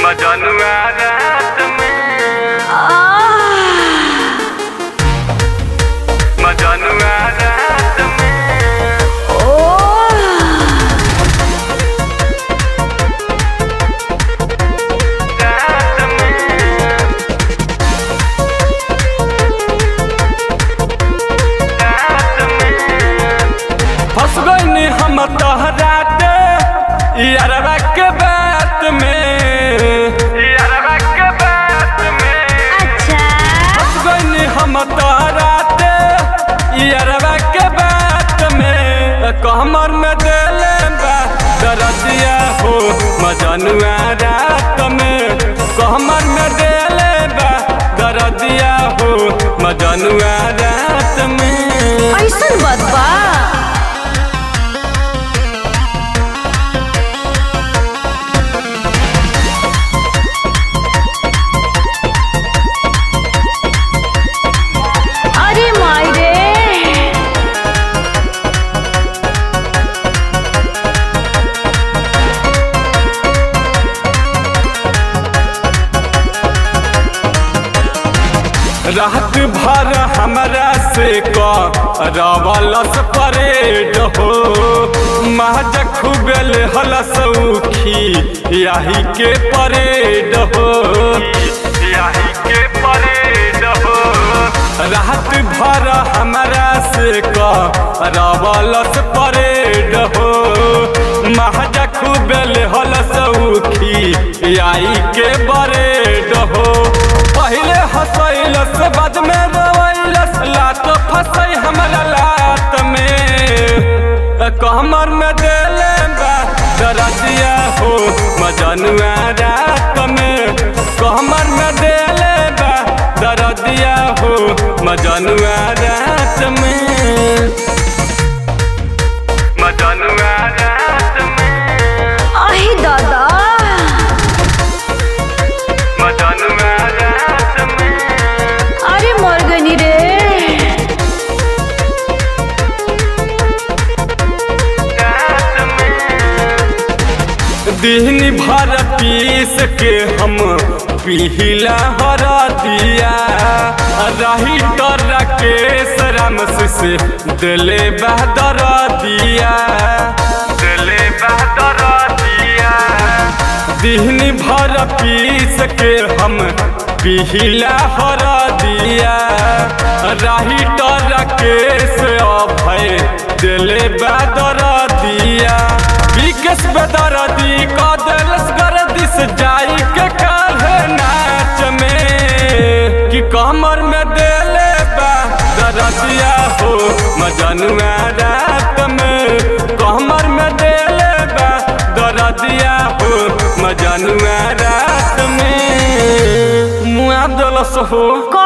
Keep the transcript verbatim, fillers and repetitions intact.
मजनुआ रात में मजनुआ रात में रात में रात में फंस गइनी हम तोहराते यारवा के बात में यारवा के बात में अच्छा फंस गइनी हम तोहराते यारवा के बात में कमर में देले बा दरदिया हो मजनुआ रात में कमर में देले बा दरदिया हो मजनुआ रात में ऐसन बात बा। अरे माई रे रात भर हमरा से करवलस परेड हो महज खुबेल हलसौखी यही के परेड हो यही के परेड हो रात भर हमरा से करवलस परेड हो महज खुबेल हलसौखी यही के परेड हो पहले हंसैलस बाद में रोइलस लात फंसै हमरा लात में कमर में देले बा दरदिया हो मजनुआ रात में कमर में देले बा दरदिया हो मजनुआ रात में मजनुआ रात में अहि दादा मजनुआ रात में अरे मर गनी रे रात में दिन भर पीस के हम पीला हरा दिया रही तर केस राम से दिले बहदर दिया दिले बहदर दिया दिन भर पीस के हम पीला हरा दिया रही तर केस अभय दिले बहदर दिया विकेश बेदर दी का दिलस गर्दिश जाई के काल नाच में कि कमर में देले बा दरदिया हो मजनुआ रात में कमर में देले बा दरदिया हो मजनुआ रात में मुआ दलस हो।